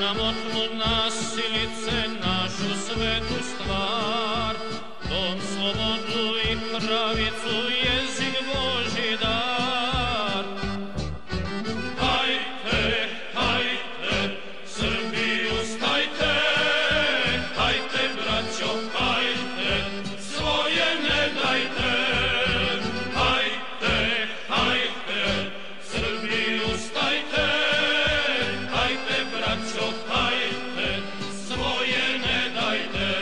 nam otmu nasilice našu svetu stvar, dom, slobodu i pravicu, jezik Božji dar. Hajte, hajte, Srbi ustajte, hajte braćo, hajte, svoje ne dajte. Hajte, hajte, Srbi ustajte, hajte braćo, hajte, svoje ne dajte.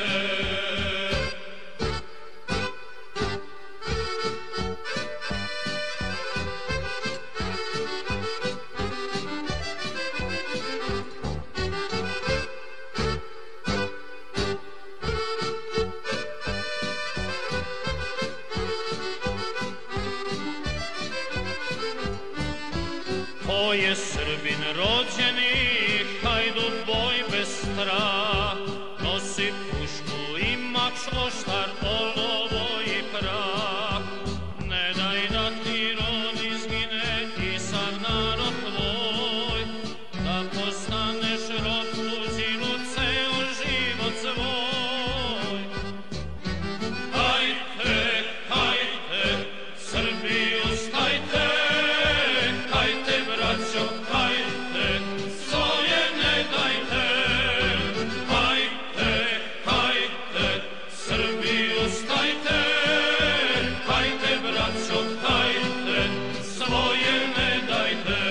Ko je Srbin rođeni, hajdu boj bez strah, nosi pušku i mač, oštar, olovo i prah. Ne daj da ti rod izgine i sav narod tvoj, da postaneš rob tuđinu ceo život svoj. Hajte, hajte, Srbi ustajte, hajte braćo, hajte, svoje ne dajte. Hajte, hajte, Srbi ustajte, hajte braćo, hajte, svoje ne dajte.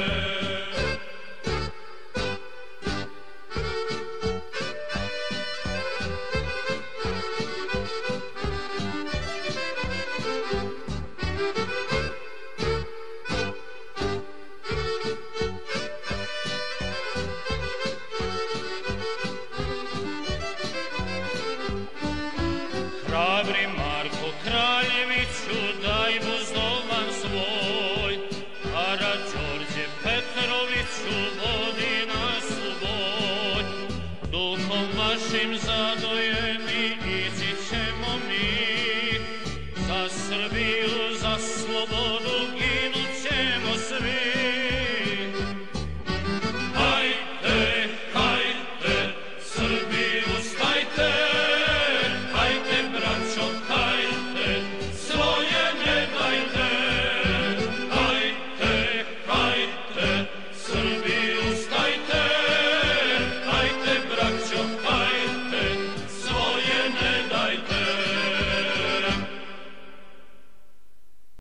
Hrabri Marko Kraljeviću, daj buzdovan svoj, Karađorđe Petroviću, vodi nas u boj. Duhom vašim zadojeni ići ćemo mi, za Srbiju, za slobodu ginut ćemo svi.